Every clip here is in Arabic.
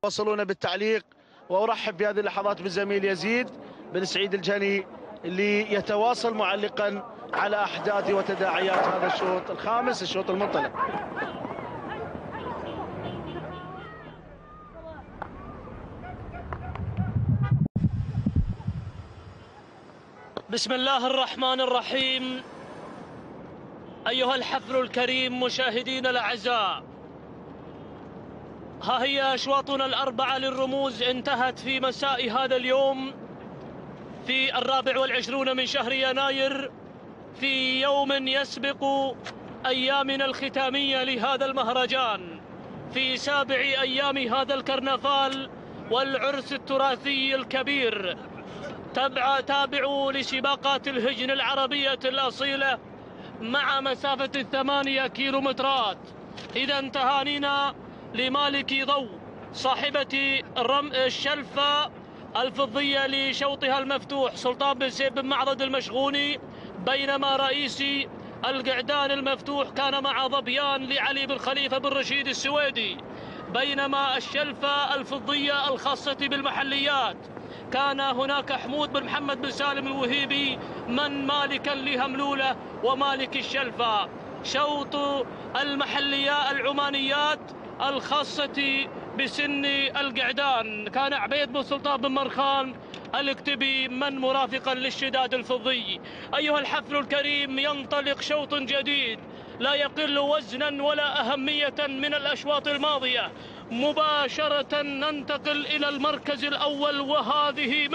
توصلونا بالتعليق. وأرحب بهذه اللحظات بالزميل يزيد بن سعيد الجهني اللي يتواصل معلقا على أحداث وتداعيات هذا الشوط الخامس، الشوط المنطلق. بسم الله الرحمن الرحيم. أيها الحفل الكريم مشاهدينا الأعزاء، ها هي أشواطنا الأربعة للرموز انتهت في مساء هذا اليوم في 24 من شهر يناير، في يوم يسبق أيامنا الختامية لهذا المهرجان، في 7 أيام هذا الكرنفال والعرس التراثي الكبير. تابعوا لسباقات الهجن العربية الأصيلة مع مسافة 8 كيلومترات. إذا تهانينا لمالك ضوء صاحبة الشلفة الفضية لشوطها المفتوح سلطان بن سيف بن معضد المشغوني، بينما رئيسي القعدان المفتوح كان مع ظبيان لعلي بن خليفة بن رشيد السويدي، بينما الشلفة الفضية الخاصة بالمحليات كان هناك حمود بن محمد بن سالم الوهيبي من مالكا لهملولة ومالك الشلفة. شوط المحليات العمانيات الخاصة بسن القعدان كان عبيد بن سلطان بن مرخان الاكتبي من مرافقا للشداد الفضي. أيها الحفل الكريم، ينطلق شوط جديد لا يقل وزنا ولا أهمية من الأشواط الماضية. مباشرة ننتقل إلى المركز الأول، وهذه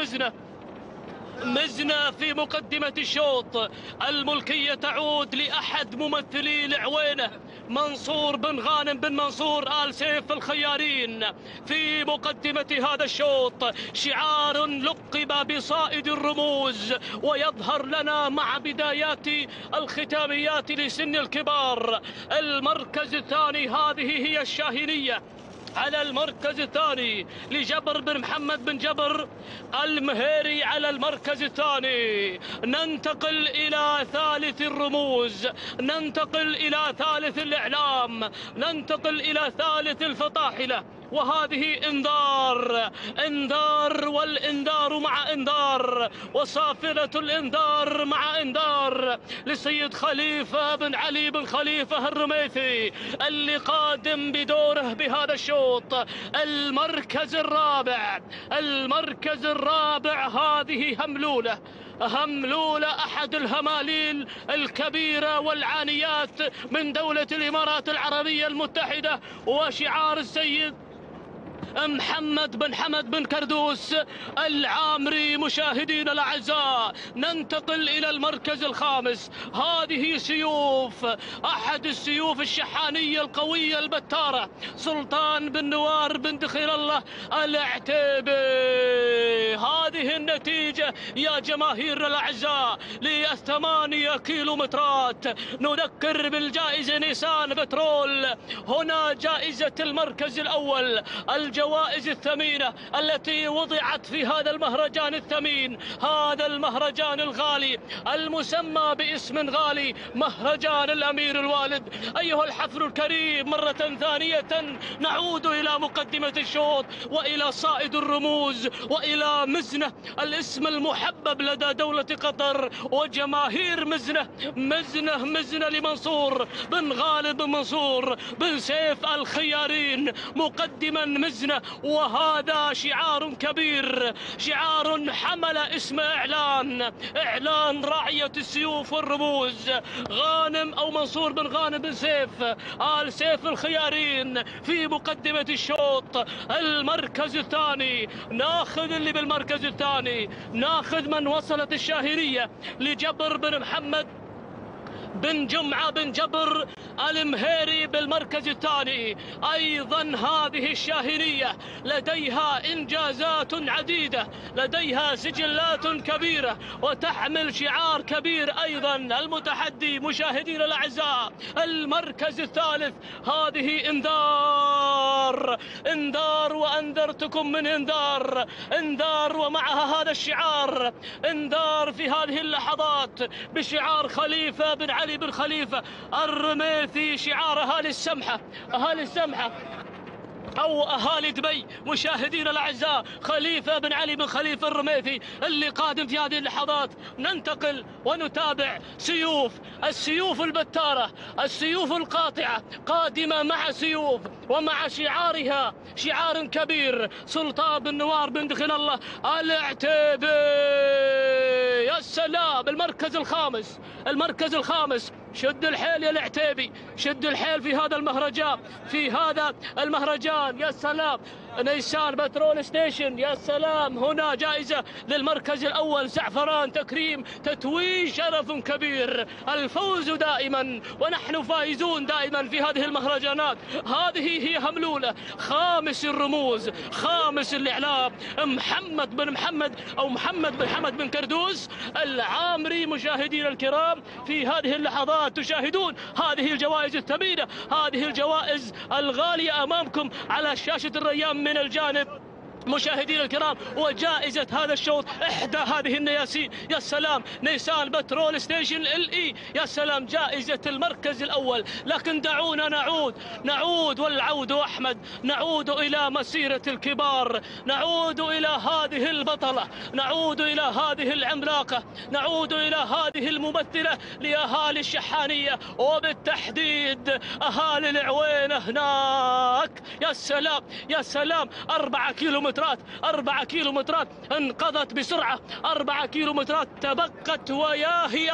مزنة في مقدمة الشوط. الملكية تعود لأحد ممثلي العوينة، منصور بن غانم بن منصور آل سيف الخيارين في مقدمة هذا الشوط. شعار لقب بصائد الرموز، ويظهر لنا مع بدايات الختاميات لسن الكبار. المركز الثاني هذه هي الشاهينية، على المركز الثاني لجبر بن محمد بن جبر المهيري على المركز الثاني. ننتقل إلى ثالث الرموز، ننتقل إلى ثالث الإعلام، ننتقل إلى ثالث الفطاحلة، وهذه انذار والانذار مع انذار، وصافرة الانذار مع انذار لسيد خليفة بن علي بن خليفة الرميثي اللي قادم بدوره بهذا الشوط. المركز الرابع هذه هملولة أحد الهماليل الكبيرة والعانيات من دولة الإمارات العربية المتحدة، وشعار السيد محمد بن حمد بن كردوس العامري. مشاهدينا الأعزاء، ننتقل إلى المركز الخامس. هذه سيوف، أحد السيوف الشحانية القوية البتارة، سلطان بن نوار بن دخيل الله العتيبي. هذه النتيجة يا جماهير الأعزاء ل8 كيلومترات. نذكر بالجائزة نيسان بترول. هنا جائزة المركز الأول، الجوائز الثمينة التي وضعت في هذا المهرجان الثمين، هذا المهرجان الغالي المسمى باسم غالي، مهرجان الأمير الوالد. أيها الحفل الكريم، مرة ثانية نعود إلى مقدمة الشوط وإلى صائد الرموز وإلى مزنة، الاسم المحبب لدى دولة قطر وجماهير مزنة لمنصور بن غالب بن منصور بن سيف الخيارين مقدما مزنة. وهذا شعار كبير، شعار حمل اسم إعلان راعية السيوف والرموز، غانم أو منصور بن غانم بن سيف آل سيف الخيارين في مقدمة الشوط. المركز الثاني، ناخذ اللي بالمركز الثاني، ناخذ من وصلت الشاهينية لجبر بن محمد بن جمعة بن جبر المهيري بالمركز الثاني. أيضا هذه الشاهينية لديها إنجازات عديدة، لديها سجلات كبيرة، وتحمل شعار كبير أيضا. المتحدي مشاهدينا الأعزاء، المركز الثالث، هذه انذار وأنذرتكم من انذار ومعها هذا الشعار، انذار في هذه اللحظات بشعار خليفة بن علي بن خليفة الرميثي، شعار أهالي السمحة أو أهالي دبي مشاهدينا الأعزاء، خليفة بن علي بن خليفة الرميثي اللي قادم في هذه اللحظات. ننتقل ونتابع السيوف البتارة، السيوف القاطعة قادمة مع سيوف ومع شعارها، شعار كبير، سلطان بن نوار بن دخل الله العتيبي. يا سلام، المركز الخامس. شد الحيل يا العتيبي، شد الحيل في هذا المهرجان. يا سلام، نيسان بترول ستيشن. يا سلام، هنا جائزة للمركز الأول، زعفران، تكريم، تتويج، شرف كبير. الفوز دائما ونحن فائزون دائما في هذه المهرجانات. هذه هي هملولة، خامس الرموز، خامس الإعلام، محمد بن محمد بن كردوس العامري. مشاهدينا الكرام، في هذه اللحظات تشاهدون هذه الجوائز الثمينة، هذه الجوائز الغالية أمامكم على شاشة الريان من الجانب. مشاهدينا الكرام، وجائزة هذا الشوط إحدى هذه النياسين. يا سلام، نيسان بترول ستيشن LE. يا سلام، جائزة المركز الأول. لكن دعونا نعود والعود أحمد، نعود إلى مسيرة الكبار، نعود إلى هذه البطلة، نعود إلى هذه العملاقة، نعود إلى هذه الممثلة لأهالي الشحانية وبالتحديد أهالي العوينة هناك. يا سلام 4 كيلومترات انقضت بسرعة، 4 كيلومترات تبقت، ويا هي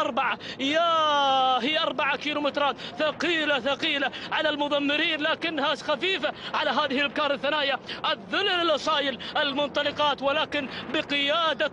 4 كيلومترات ثقيلة على المضمرين، لكنها خفيفة على هذه الابكار الثنايا، الذلل الأصايل، المنطلقات، ولكن بقيادة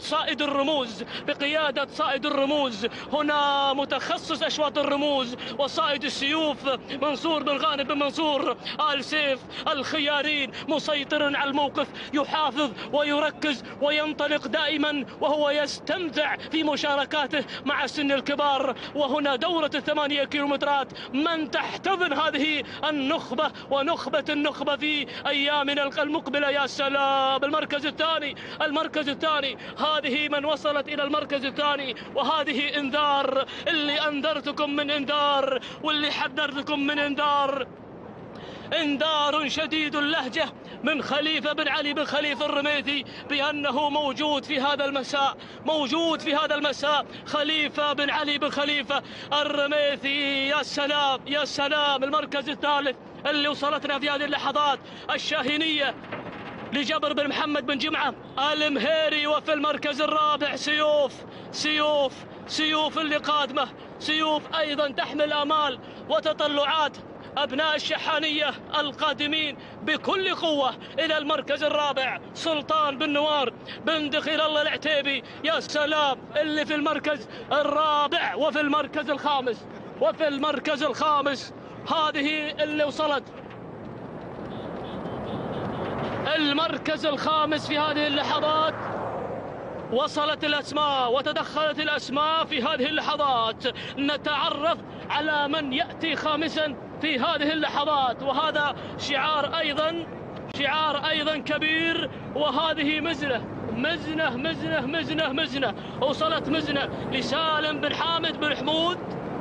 صائد الرموز. هنا متخصص أشواط الرموز وصائد السيوف، منصور بن غانم بن منصور آل سيف الخيارين، مسيطر على الموقف، يحافظ ويركز وينطلق دائما، وهو يستمتع في مشاركاته مع سن الكبار. وهنا دورة 8 كيلومترات، من تحتضن هذه النخبة ونخبة النخبة في أيامنا المقبلة. يا سلام، المركز الثاني، هذه من وصلت إلى المركز الثاني، وهذه انذار، اللي أنذرتكم من انذار واللي حذرتكم من انذار شديد اللهجة من خليفة بن علي بن خليفة الرميثي بأنه موجود في هذا المساء، خليفة بن علي بن خليفة الرميثي. يا سلام، المركز الثالث اللي وصلتنا في هذه اللحظات، الشاهينية لجبر بن محمد بن جمعة المهيري. وفي المركز الرابع سيوف اللي قادمة، سيوف أيضا تحمل آمال وتطلعات أبناء الشحانية القادمين بكل قوة إلى المركز الرابع، سلطان بن نوار بن دخيل الله العتيبي. يا سلام، اللي في المركز الرابع وفي المركز الخامس هذه اللي وصلت المركز الخامس في هذه اللحظات. وصلت الأسماء وتدخلت الأسماء في هذه اللحظات. نتعرف على من يأتي خامسا في هذه اللحظات، وهذا شعار أيضا كبير. وهذه مزنة وصلت مزنة لسالم بن حامد بن حمود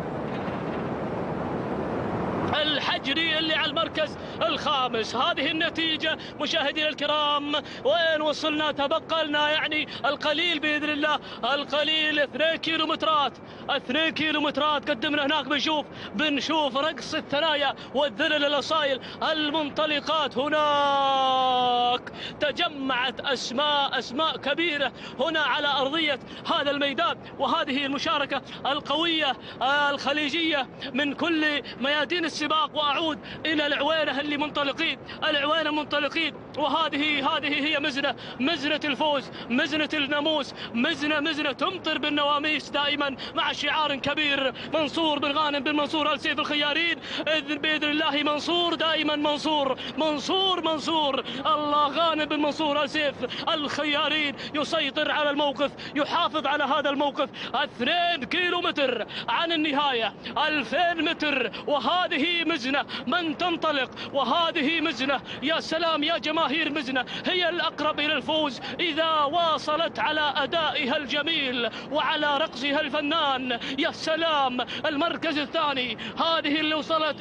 الحجري اللي على المركز الخامس. هذه النتيجة مشاهدينا الكرام، وين وصلنا؟ تبقى لنا يعني القليل بإذن الله، القليل 2 كيلومترات قدمنا هناك. بنشوف رقص الثنايا والذلل الأصايل، المنطلقات. هناك تجمعت أسماء كبيرة هنا على أرضية هذا الميدان، وهذه المشاركة القوية الخليجية من كل ميادين السباق. وأعود إلى العوينة اللي منطلقين، وهذه هي مزنة الفوز، مزنة الناموس، مزنة تمطر بالنواميس دائما مع شعار كبير، منصور بن غانم بن منصور آل سيف الخيارين. بإذن الله منصور دائما، منصور الله غانم بن منصور آل سيف الخيارين يسيطر على الموقف، يحافظ على هذا الموقف. 2 كيلومتر عن النهاية، 2000 متر، وهذه مزنة من تنطلق، وهذه مزنة. يا سلام يا جماعة، جماهير مزنة هي الأقرب إلى الفوز إذا واصلت على أدائها الجميل وعلى رقصها الفنان. يا سلام، المركز الثاني هذه اللي وصلت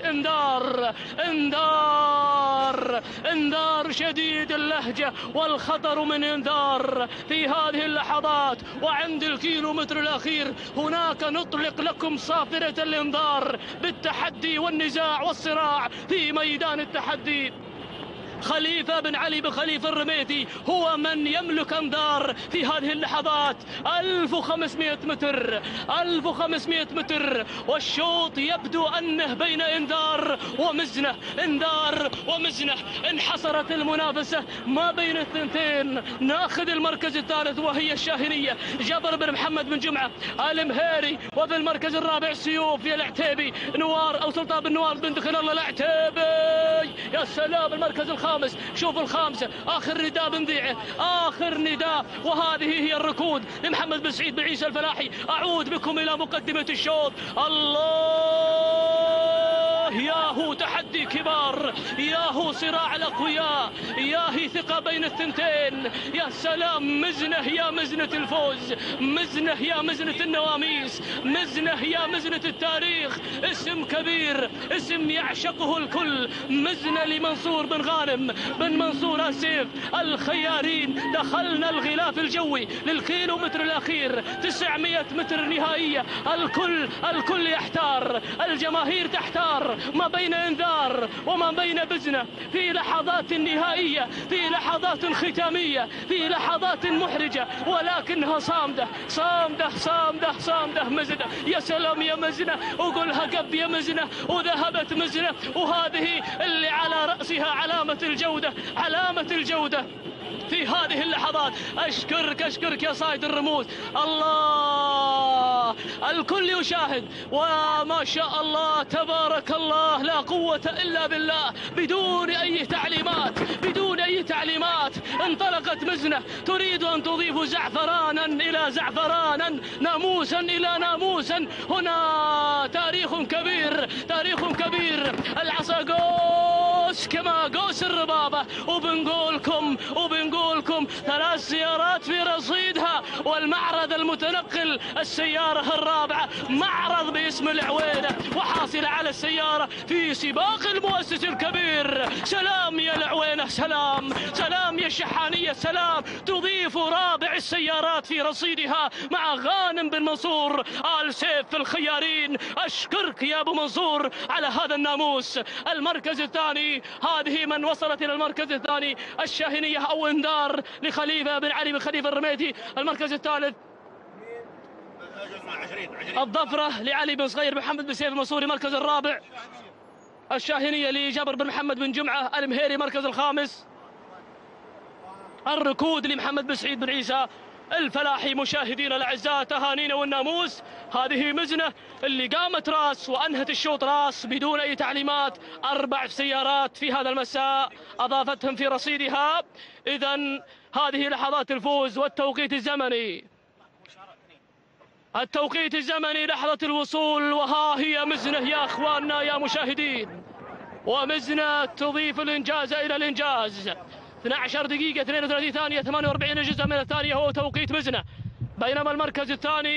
انذار شديد اللهجة والخطر من انذار في هذه اللحظات. وعند الكيلومتر الأخير هناك نطلق لكم صافرة الانذار بالتحدي والنزاع والصراع في ميدان التحدي. خليفة بن علي بن خليفة الرميثي هو من يملك انذار في هذه اللحظات. 1500 متر 1500 متر، والشوط يبدو أنه بين انذار ومزنة. انحصرت المنافسة ما بين الثنتين. ناخذ المركز الثالث وهي الشاهنية جابر بن محمد بن جمعة المهيري، وفي المركز الرابع سيوف يا العتيبي نوار أو سلطان بن نوار بن دخل الله العتيبي. يا سلام، المركز الخامس، شوف الخامسة، آخر نداء بنذيعه، آخر نداء. وهذه هي الركود لمحمد بن سعيد بن عيسى الفلاحي. أعود بكم إلى مقدمة الشوط. الله، ياهو تحدي كبار، ياهو صراع الأقوياء، ياهي ثقة بين الثنتين. يا سلام، مزنة يا مزنة الفوز، مزنة يا مزنة النواميس، مزنة يا مزنة التاريخ. اسم كبير، اسم يعشقه الكل، مزنة لمنصور بن غانم بن منصور السيف الخيارين. دخلنا الغلاف الجوي للكيلومتر الأخير، 900 متر نهائية. الكل يحتار، الجماهير تحتار ما بين انذار وما بين بزنة في لحظات نهائية، في لحظات ختامية، في لحظات محرجة، ولكنها صامدة صامدة صامدة صامدة. مزنة، يا سلام يا مزنة، وقلها قب يا مزنة، وذهبت مزنة، وهذه اللي على رأسها علامة الجودة في هذه اللحظات. أشكرك يا صايد الرموز. الله، الكل يشاهد، وما شاء الله تبارك الله لا قوة إلا بالله. بدون أي تعليمات انطلقت مزنة تريد أن تضيف زعفرانا إلى زعفرانا، ناموسا إلى ناموس. هنا تاريخ كبير. العصا قوس كما قوس الربابة. وبنقولكم 3 سيارات في رصيدها، والمعرض المتنقل السيارة الرابعة، معرض باسم العوينة، وحاصلة على السيارة في سباق المؤسس الكبير. سلام يا العوينة، سلام يا الشحانية، سلام. تضيف رابع السيارات في رصيدها مع غانم بن منصور آل سيف الخيارين. أشكرك يا أبو منصور على هذا الناموس. المركز الثاني، هذه من وصلت إلى المركز الثاني الشاهنية أو انذار لخليفة بن علي بن خليفة الرميثي. المركز الثالث الظفرة لعلي بن صغير محمد بن سيف المنصوري. المركز الرابع الشاهنية لجابر بن محمد بن جمعة المهيري. المركز الخامس الركود لمحمد بن سعيد بن عيسى الفلاحي. مشاهدينا الاعزاء، تهانينا والناموس. هذه مزنة اللي قامت راس وانهت الشوط راس بدون اي تعليمات. 4 سيارات في هذا المساء اضافتهم في رصيدها. اذا هذه لحظات الفوز والتوقيت الزمني. لحظة الوصول، وها هي مزنة يا اخواننا يا مشاهدين. ومزنة تضيف الانجاز الى الانجاز. 12 دقيقة 32 ثانية 48 جزء من الثانية هو توقيت مزنة. بينما المركز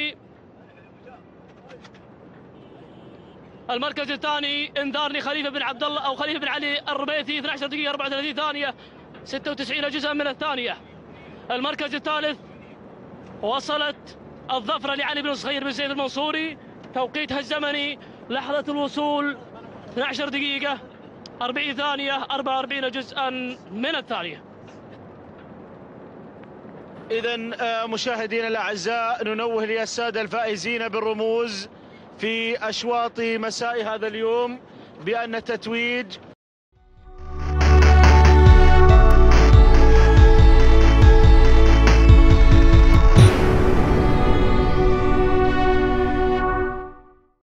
الثاني انذار لخليفة بن عبد الله أو خليفة بن علي الرميثي. 12 دقيقة 34 ثانية 96 جزء من الثانية. المركز الثالث وصلت الظفرة لعلي بن صغير بن سيف المنصوري. توقيتها الزمني لحظة الوصول 12 دقيقة 40 ثانية 44 جزءا من الثانية. إذن مشاهدينا الأعزاء، ننوه للسادة الفائزين بالرموز في أشواط مساء هذا اليوم بأن التتويج